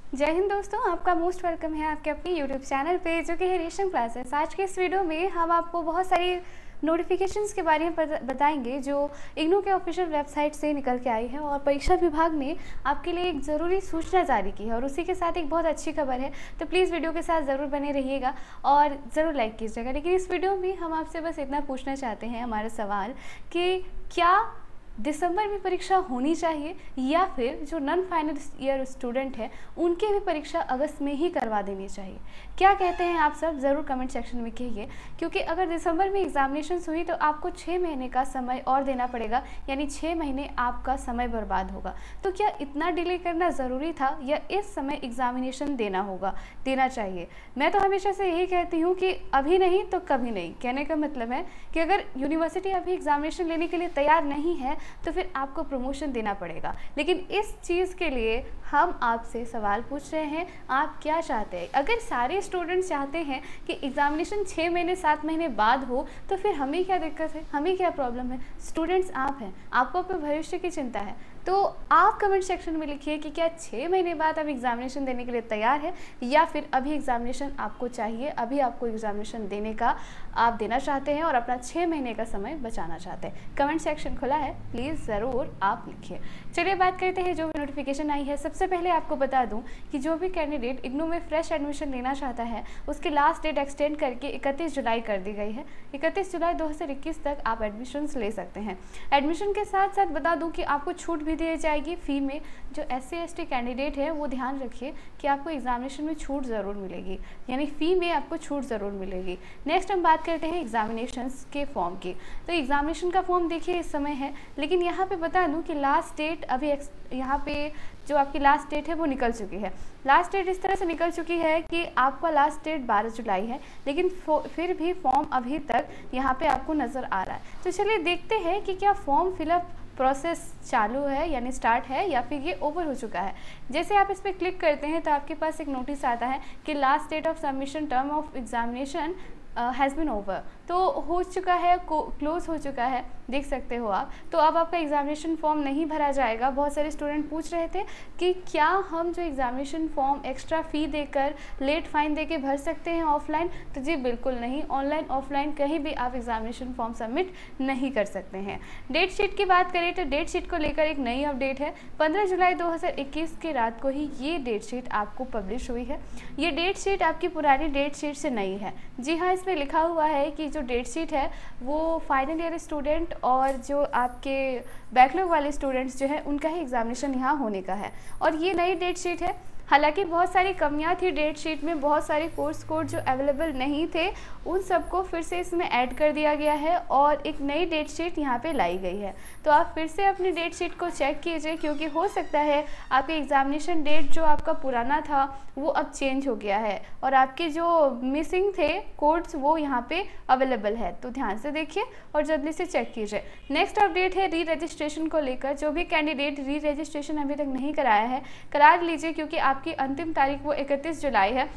जय हिंद दोस्तों, आपका मोस्ट वेलकम है आपके अपने यूट्यूब चैनल पे जो कि है रेशम क्लासेस। आज के इस वीडियो में हम आपको बहुत सारी नोटिफिकेशंस के बारे में बताएंगे जो इग्नू के ऑफिशियल वेबसाइट से निकल के आई है और परीक्षा विभाग ने आपके लिए एक ज़रूरी सूचना जारी की है और उसी के साथ एक बहुत अच्छी खबर है। तो प्लीज़ वीडियो के साथ ज़रूर बने रहिएगा और ज़रूर लाइक कीजिएगा। लेकिन इस वीडियो में हम आपसे बस इतना पूछना चाहते हैं, हमारा सवाल कि क्या दिसंबर में परीक्षा होनी चाहिए या फिर जो नॉन फाइनल ईयर स्टूडेंट है उनकी भी परीक्षा अगस्त में ही करवा देनी चाहिए। क्या कहते हैं आप सब, ज़रूर कमेंट सेक्शन में कहिए। क्योंकि अगर दिसंबर में एग्जामिनेशन हुई तो आपको 6 महीने का समय और देना पड़ेगा, यानी 6 महीने आपका समय बर्बाद होगा। तो क्या इतना डिले करना ज़रूरी था या इस समय एग्जामिनेशन देना चाहिए? मैं तो हमेशा से यही कहती हूँ कि अभी नहीं तो कभी नहीं। कहने का मतलब है कि अगर यूनिवर्सिटी अभी एग्जामिनेशन लेने के लिए तैयार नहीं है तो फिर आपको प्रमोशन देना पड़ेगा। लेकिन इस चीज़ के लिए हम आपसे सवाल पूछ रहे हैं, आप क्या चाहते हैं? अगर सारे स्टूडेंट्स चाहते हैं कि एग्जामिनेशन 6 महीने 7 महीने बाद हो तो फिर हमें क्या दिक्कत है, हमें क्या प्रॉब्लम है? स्टूडेंट्स आप हैं, आपको अपने भविष्य की चिंता है। तो आप कमेंट सेक्शन में लिखिए कि क्या 6 महीने बाद आप एग्जामिनेशन देने के लिए तैयार है या फिर अभी एग्जामिनेशन आपको चाहिए, अभी आपको एग्जामिनेशन देने का आप देना चाहते हैं और अपना 6 महीने का समय बचाना चाहते हैं। कमेंट सेक्शन खुला है, प्लीज़ ज़रूर आप लिखिए। चलिए बात करते हैं जो भी नोटिफिकेशन आई है। सबसे पहले आपको बता दूं कि जो भी कैंडिडेट इग्नू में फ्रेश एडमिशन लेना चाहता है उसकी लास्ट डेट एक्सटेंड करके 31 जुलाई कर दी गई है। 31 जुलाई 2021 तक आप एडमिशन ले सकते हैं। एडमिशन के साथ साथ बता दूं कि आपको छूट भी दी जाएगी फ़ी में। जो SC ST कैंडिडेट है वो ध्यान रखिए कि आपको एग्जामिनेशन में छूट ज़रूर मिलेगी, यानी फ़ी में आपको छूट ज़रूर मिलेगी। नेक्स्ट हम बात करते हैं एग्जामिनेशंस के फॉर्म की। तो एग्जामिनेशन का फॉर्म देखिए इस समय है, लेकिन यहाँ पे बता दूं कि लास्ट डेट अभी यहाँ पे जो आपकी लास्ट डेट है वो निकल चुकी है। लास्ट डेट इस तरह से निकल चुकी है कि आपका लास्ट डेट 12 जुलाई है, लेकिन फिर भी फॉर्म अभी तक यहाँ पे आपको नज़र आ रहा है। तो चलिए देखते हैं कि क्या फॉर्म फिलअप प्रोसेस चालू है यानी स्टार्ट है या फिर ये ओवर हो चुका है। जैसे आप इस पर क्लिक करते हैं तो आपके पास एक नोटिस आता है कि last date of submission term of examination has been over. तो हो चुका है, क्लोज हो चुका है, देख सकते हो आप। तो अब आपका एग्जामिनेशन फॉर्म नहीं भरा जाएगा। बहुत सारे स्टूडेंट पूछ रहे थे कि क्या हम जो एग्जामिनेशन फॉर्म एक्स्ट्रा फ़ी देकर लेट फाइन देके भर सकते हैं ऑफलाइन? तो जी बिल्कुल नहीं, ऑनलाइन ऑफलाइन कहीं भी आप एग्जामिनेशन फॉर्म सबमिट नहीं कर सकते हैं। डेट शीट की बात करें तो डेट शीट को लेकर एक नई अपडेट है। 15 जुलाई 2021 की रात को ही ये डेट शीट आपको पब्लिश हुई है। ये डेट शीट आपकी पुरानी डेट शीट से नई है। जी हाँ, इसमें लिखा हुआ है कि जो डेट शीट है वो फाइनल ईयर स्टूडेंट और जो आपके बैकलॉग वाले स्टूडेंट्स जो है उनका ही एग्जामिनेशन यहाँ होने का है और ये नई डेट शीट है। हालांकि बहुत सारी कमियां थी डेट शीट में, बहुत सारे कोर्स कोड जो अवेलेबल नहीं थे उन सबको फिर से इसमें ऐड कर दिया गया है और एक नई डेट शीट यहाँ पे लाई गई है। तो आप फिर से अपनी डेट शीट को चेक कीजिए, क्योंकि हो सकता है आपकी एग्जामिनेशन डेट जो आपका पुराना था वो अब चेंज हो गया है और आपके जो मिसिंग थे कोड्स वो यहाँ पे अवेलेबल है। तो ध्यान से देखिए और जल्दी से चेक कीजिए। नेक्स्ट अपडेट है री रजिस्ट्रेशन को लेकर। जो भी कैंडिडेट री रजिस्ट्रेशन अभी तक नहीं कराया है करा लीजिए, क्योंकि आपकी अंतिम तारीख वो 31 जुलाई है।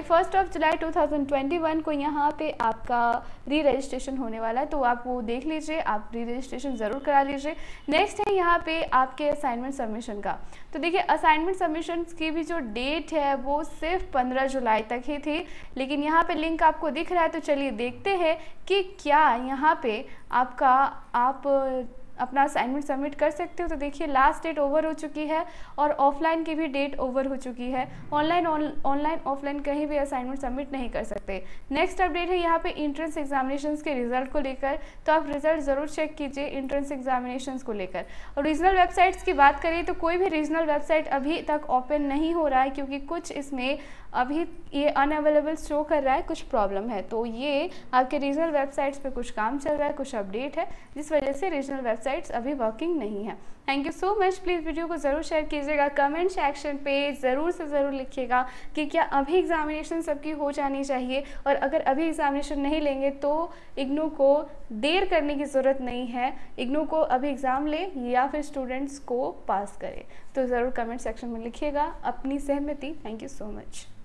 31 जुलाई 2021 को यहाँ पे आपका री रजिस्ट्रेशन होने वाला है, तो आप वो देख लीजिए, आप री रजिस्ट्रेशन ज़रूर करा लीजिए। नेक्स्ट है यहाँ पे आपके असाइनमेंट सबमिशन का। तो देखिए असाइनमेंट सबमिशन की भी जो डेट है वो सिर्फ 15 जुलाई तक ही थी, लेकिन यहाँ पे लिंक आपको दिख रहा है। तो चलिए देखते हैं कि क्या यहाँ पे आप अपना असाइनमेंट सबमिट कर सकते हो। तो देखिए लास्ट डेट ओवर हो चुकी है और ऑफलाइन की भी डेट ओवर हो चुकी है। ऑनलाइन ऑफलाइन कहीं भी असाइनमेंट सबमिट नहीं कर सकते। नेक्स्ट अपडेट है यहाँ पे एंट्रेंस एग्जामिनेशंस के रिजल्ट को लेकर। तो आप रिजल्ट ज़रूर चेक कीजिए एंट्रेंस एग्जामिनेशंस को लेकर। और रीजनल वेबसाइट्स की बात करें तो कोई भी रीजनल वेबसाइट अभी तक ओपन नहीं हो रहा है, क्योंकि कुछ इसमें अभी ये अनअवेलेबल शो कर रहा है, कुछ प्रॉब्लम है। तो ये आपके रीजनल वेबसाइट्स पे कुछ काम चल रहा है, कुछ अपडेट है, जिस वजह से रीजनल वेबसाइट्स अभी वर्किंग नहीं है। Thank you so much. Please video को ज़रूर शेयर कीजिएगा। कमेंट सेक्शन पे ज़रूर से ज़रूर लिखिएगा कि क्या अभी एग्जामिनेशन सबकी हो जानी चाहिए, और अगर अभी एग्जामिनेशन नहीं लेंगे तो इग्नू को देर करने की ज़रूरत नहीं है। इग्नू को अभी एग्ज़ाम ले या फिर स्टूडेंट्स को पास करे। तो ज़रूर कमेंट सेक्शन में लिखिएगा अपनी सहमति। Thank you so much.